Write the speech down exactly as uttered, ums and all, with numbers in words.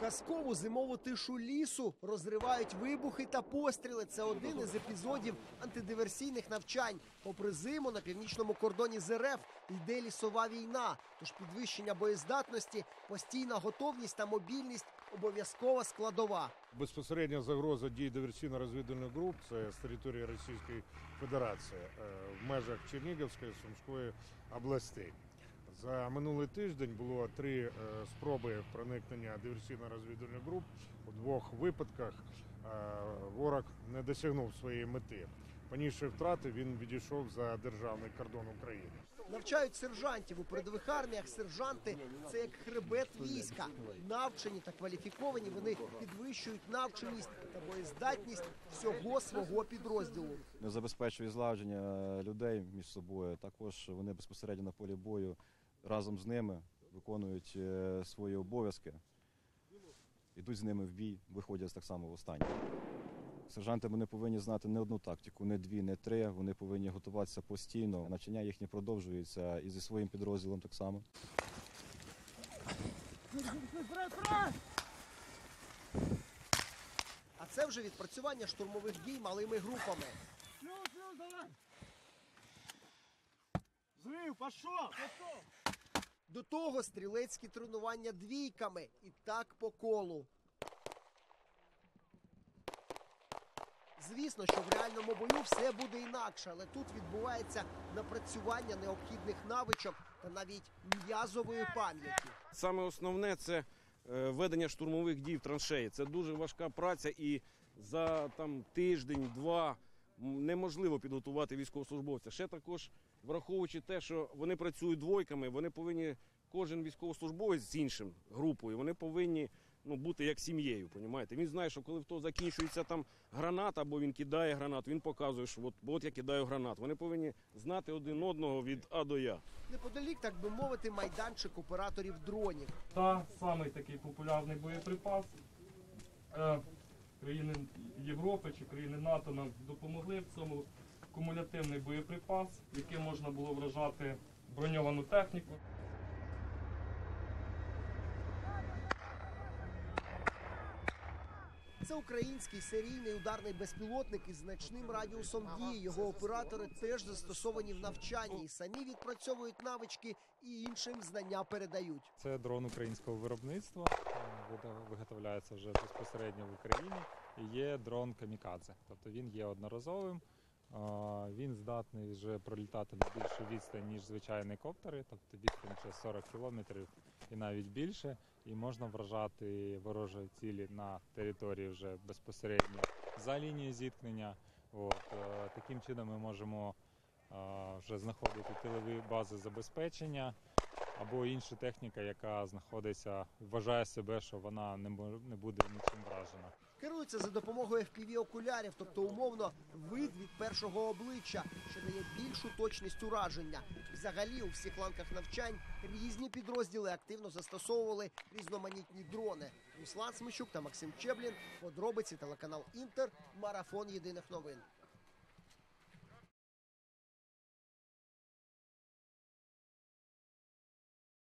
Казкову зимову тишу лісу розривають вибухи та постріли. Це один із епізодів антидиверсійних навчань. Попри зиму на північному кордоні з РФ йде лісова війна. Тож підвищення боєздатності, постійна готовність та мобільність – обов'язкова складова. Безпосередня загроза дій диверсійно-розвідувальних груп – це з території Російської Федерації в межах Чернігівської, Сумської областей. За минулий тиждень було три е, спроби проникнення диверсійно-розвідувальних груп. У двох випадках е, ворог не досягнув своєї мети. Понісши втрати, він відійшов за державний кордон України. Навчають сержантів. У передових арміях сержанти – це як хребет війська. Навчені та кваліфіковані, вони підвищують навченість та боєздатність всього свого підрозділу. Забезпечують злагодження людей між собою. Також вони безпосередньо на полі бою разом з ними виконують свої обов'язки, йдуть з ними в бій, виходять так само в останнє. Сержанти вони повинні знати не одну тактику, не дві, не три, вони повинні готуватися постійно. Навчання їхнє продовжується і зі своїм підрозділом так само. А це вже відпрацювання штурмових дій малими групами. Зрив, пішов, пішов! До того стрілецькі тренування двійками. І так по колу. Звісно, що в реальному бою все буде інакше, але тут відбувається напрацювання необхідних навичок та навіть м'язової пам'яті. Саме основне – це ведення штурмових дій в траншеї. Це дуже важка праця і за там, тиждень-два неможливо підготувати військовослужбовця. Ще також, враховуючи те, що вони працюють двойками, вони повинні, кожен військовослужбовець з іншим групою, вони повинні ну, бути як сім'єю, понімаєте? Він знає, що коли в того закінчується там гранат, або він кидає гранату, він показує, що от, от я кидаю гранат. Вони повинні знати один одного від А до Я. Неподалік, так би мовити, майданчик операторів дронів. Та самий такий популярний боєприпас. Е, країни Європи чи країни НАТО нам допомогли в цьому. Кумулятивний боєприпас, яким можна було вражати броньовану техніку. Це український серійний ударний безпілотник із значним радіусом дії. Його оператори теж застосовані в навчанні. І самі відпрацьовують навички і іншим знання передають. Це дрон українського виробництва, виготовляється вже безпосередньо в Україні. І є дрон камікадзе, тобто він є одноразовим. Він здатний вже пролітати на більшу відстань, ніж звичайні коптери, тобто відстань через сорок кілометрів і навіть більше. І можна вражати ворожі цілі на території вже безпосередньо за лінією зіткнення. От. Таким чином ми можемо вже знаходити тилові бази забезпечення або інша техніка, яка знаходиться, вважає себе, що вона не буде нічим вражена. Керуються за допомогою еф пі ві-окулярів, тобто умовно вид від першого обличчя, що дає більшу точність ураження. Взагалі у всіх ланках навчань різні підрозділи активно застосовували різноманітні дрони. Руслан Смещук та Максим Чеблін, подробиці, телеканал Інтер, марафон єдиних новин.